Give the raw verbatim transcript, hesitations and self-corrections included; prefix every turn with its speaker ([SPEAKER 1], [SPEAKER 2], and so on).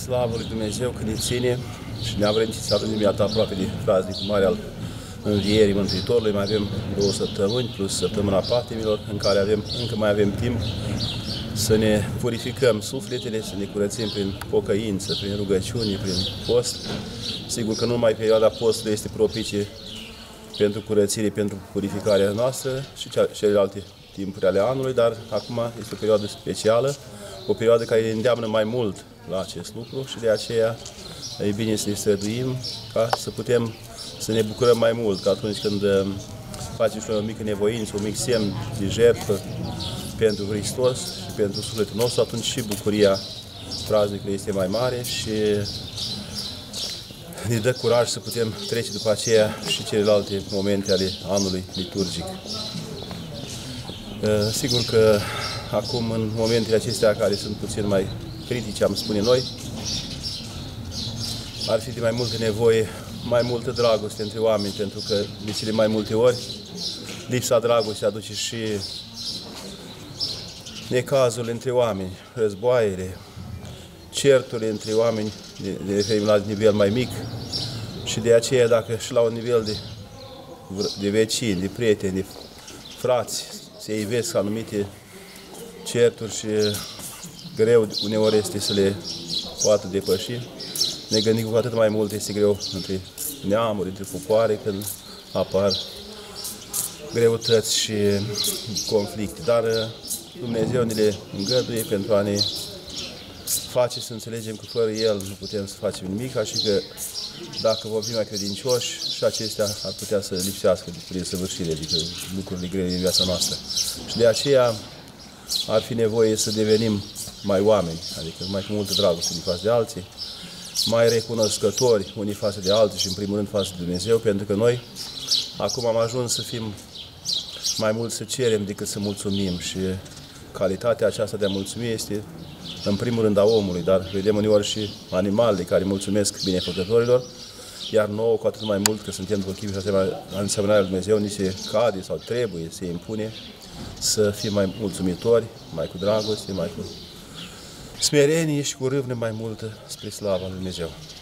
[SPEAKER 1] Slavă lui Dumnezeu că ne ține și ne-a vremit să ajungem iată aproape de praznicul mare al Învierii Mântuitorului. Mai avem două săptămâni plus săptămâna patimilor, în care avem, încă mai avem timp să ne purificăm sufletele, să ne curățim prin pocăință, prin rugăciune, prin post. Sigur că nu numai perioada postului este propice pentru curățire, pentru purificarea noastră și celelalte timpuri ale anului, dar acum este o perioadă specială, o perioadă care ne îndeamnă mai mult la acest lucru și de aceea e bine să ne străduim ca să putem să ne bucurăm mai mult, că atunci când facem și o mică nevoință, un mic semn de jertfă pentru Hristos și pentru sufletul nostru, atunci și bucuria praznicului este mai mare și ne dă curaj să putem trece după aceea și celelalte momente ale anului liturgic. Sigur că acum, în momentele acestea care sunt puțin mai critice, am spune noi, ar fi de mai multă nevoie, mai multă dragoste între oameni, pentru că de cele mai multe ori lipsa dragostei aduce și necazurile între oameni, războaiele, certurile între oameni, ne referim la nivel mai mic, și de aceea dacă și la un nivel de, de vecini, de prieteni, de frați, se ivesc anumite certuri și greu uneori este să le poată depăși, ne gândim cu atât mai mult este greu între neamuri, între popoare, când apar greutăți și conflicte. Dar Dumnezeu ne le îngăduie pentru a ne face să înțelegem că fără El nu putem să facem nimic, așa că dacă vom fi mai credincioși, și acestea ar putea să lipsească prin săvârșire, adică lucrurile grele din viața noastră. Și de aceea ar fi nevoie să devenim mai oameni, adică mai cu multă dragoste unii față de alții, mai recunoscători unii față de alții și în primul rând față de Dumnezeu, pentru că noi acum am ajuns să fim mai mult să cerem decât să mulțumim și calitatea aceasta de a mulțumi este în primul rând a omului, dar vedem uneori și animalele care mulțumesc binefăcătorilor, iar nouă cu atât mai mult că suntem după chipul și asemănarea lui Dumnezeu, ni se cade sau trebuie, se impune să fim mai mulțumitori, mai cu dragoste, mai cu smerenie și cu râvnă mai multă spre slava lui Dumnezeu.